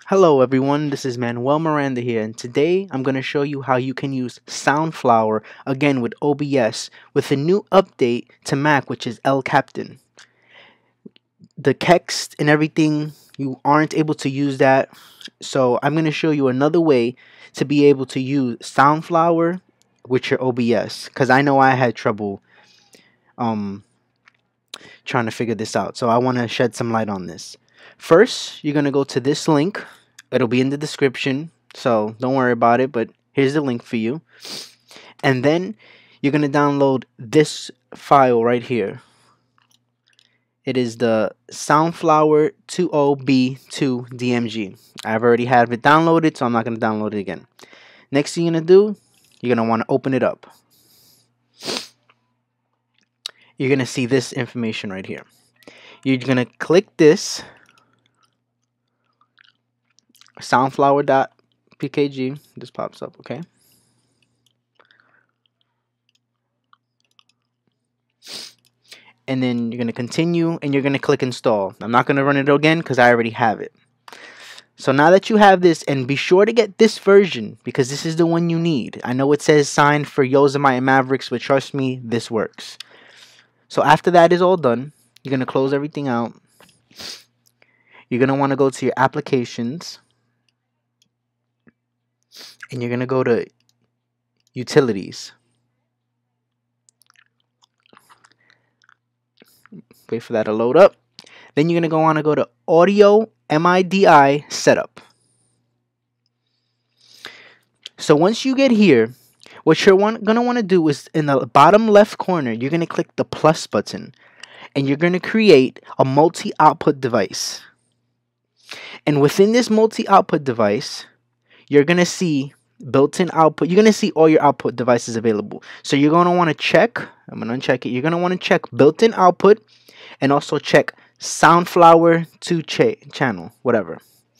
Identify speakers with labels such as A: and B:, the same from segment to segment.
A: Hello everyone, this is Manuel Miranda here, and today I'm going to show you how you can use SoundFlower again with OBS with a new update to Mac, which is Capitan. The text and everything, you aren't able to use that, so I'm going to show you another way to be able to use SoundFlower with your OBS, because I know I had trouble trying to figure this out, so I want to shed some light on this. First, you're going to go to this link. It'll be in the description, so don't worry about it, but here's the link for you. And then you're going to download this file right here. It is the SoundFlower 20B2DMG. I've already have it downloaded, so I'm not going to download it again. Next thing you're going to do, you're going to want to open it up. You're going to see this information right here. You're going to click this soundflower.pkg. This pops up, okay? And then you're going to continue and you're going to click install. I'm not going to run it again because I already have it. So now that you have this, and be sure to get this version because this is the one you need. I know it says signed for Yosemite and Mavericks, but trust me, this works. So after that is all done, you're going to close everything out. You're going to want to go to your applications. And you're going to go to utilities. Wait for that to load up. Then you're going to want to go to audio MIDI setup. So once you get here, what you're going to want to do is in the bottom left corner, you're going to click the plus button. And you're going to create a multi-output device. And within this multi-output device, you're going to see built-in output. You're going to see all your output devices available. So you're going to want to check, I'm going to uncheck it. You're going to want to check built-in output and also check SoundFlower to channel, whatever.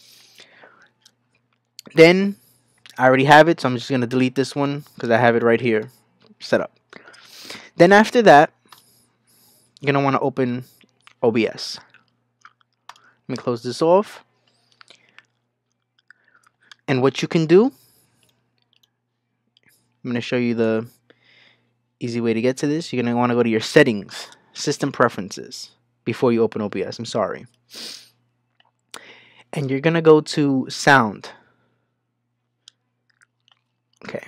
A: Then I already have it, so I'm just going to delete this one because I have it right here set up. Then after that, you're going to want to open OBS. Let me close this off. And what you can do, I'm going to show you the easy way to get to this. You're going to want to go to your settings, system preferences, before you open OBS. I'm sorry. And you're going to go to sound. Okay.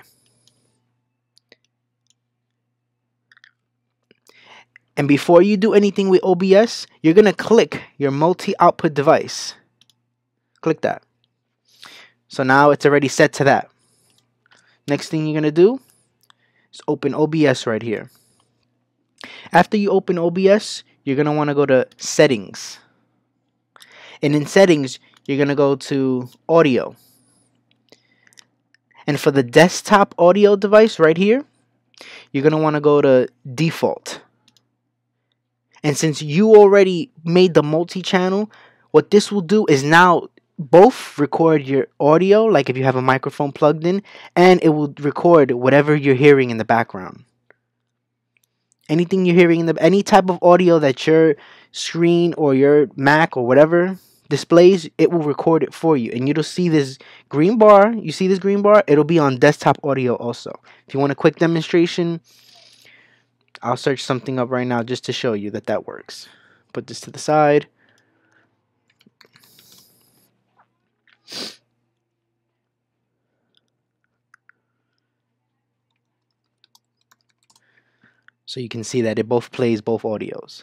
A: And before you do anything with OBS, you're going to click your multi-output device. Click that. So now it's already set to that. Next thing you're going to do is open OBS right here. After you open OBS, you're going to want to go to settings. And in settings, you're going to go to audio. And for the desktop audio device right here, you're going to want to go to default. And since you already made the multi-channel, what this will do is now both record your audio, like if you have a microphone plugged in, and it will record whatever you're hearing in the background. Anything you're hearing in the any type of audio that your screen or your Mac or whatever displays, it will record it for you. And you'll see this green bar. You see this green bar? It'll be on desktop audio also. If you want a quick demonstration, I'll search something up right now just to show you that that works. Put this to the side. So you can see that it both plays both audios.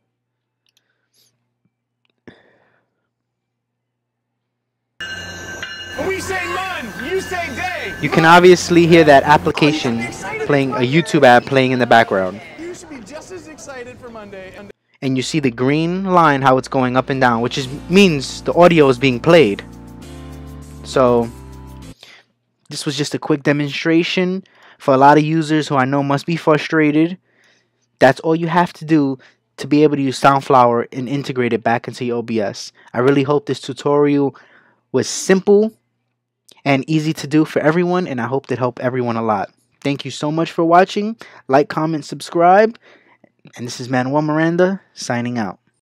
B: We say none, you say day.
A: You can obviously hear that application playing, a YouTube ad playing in the background.
B: You should be just as excited for Monday.
A: And you see the green line, how it's going up and down, which means the audio is being played. So this was just a quick demonstration for a lot of users who I know must be frustrated. That's all you have to do to be able to use SoundFlower and integrate it back into your OBS. I really hope this tutorial was simple and easy to do for everyone, and I hope it helped everyone a lot. Thank you so much for watching. Like, comment, subscribe. And this is Manuel Miranda signing out.